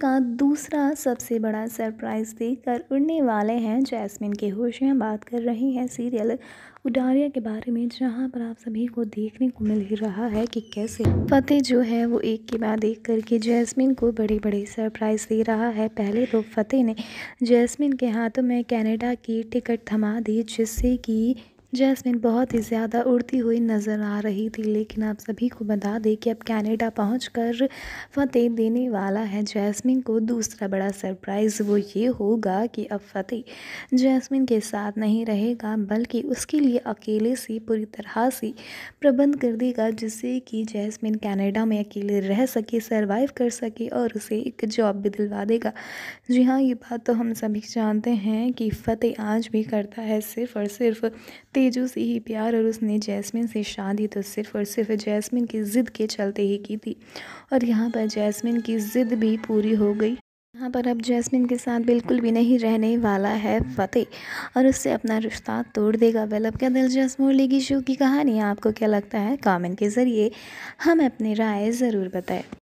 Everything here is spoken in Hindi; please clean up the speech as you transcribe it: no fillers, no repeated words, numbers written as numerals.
का दूसरा सबसे बड़ा सरप्राइज़ देकर उड़ने वाले हैं जैस्मिन के होश। हम बात कर रहे हैं सीरियल उडारिया के बारे में, जहां पर आप सभी को देखने को मिल ही रहा है कि कैसे फतेह जो है वो एक के बाद एक करके जैस्मिन को बड़े बड़े सरप्राइज़ दे रहा है। पहले तो फतेह ने जैस्मिन के हाथों में कनाडा की टिकट थमा दी, जिससे कि जैस्मिन बहुत ही ज़्यादा उड़ती हुई नज़र आ रही थी। लेकिन आप सभी को बता दें कि अब कनाडा पहुंचकर फतेह देने वाला है जैस्मिन को दूसरा बड़ा सरप्राइज़। वो ये होगा कि अब फतेह जैस्मिन के साथ नहीं रहेगा, बल्कि उसके लिए अकेले से पूरी तरह से प्रबंध कर देगा, जिससे कि जैस्मिन कनाडा में अकेले रह सके, सरवाइव कर सके और उसे एक जॉब भी दिलवा देगा। जी हाँ, ये बात तो हम सभी जानते हैं कि फतेह आज भी करता है सिर्फ़ और सिर्फ तेजू से ही प्यार, और उसने जैस्मिन से शादी तो सिर्फ़ और सिर्फ जैस्मिन की ज़िद के चलते ही की थी। और यहाँ पर जैस्मिन की ज़िद भी पूरी हो गई। यहाँ पर अब जैस्मिन के साथ बिल्कुल भी नहीं रहने वाला है फतेह, और उससे अपना रिश्ता तोड़ देगा। वेल, अब क्या दिलचस्प मोड़ लेगी शो की कहानी? आपको क्या लगता है? कमेंट के ज़रिए हमें अपनी राय ज़रूर बताएं।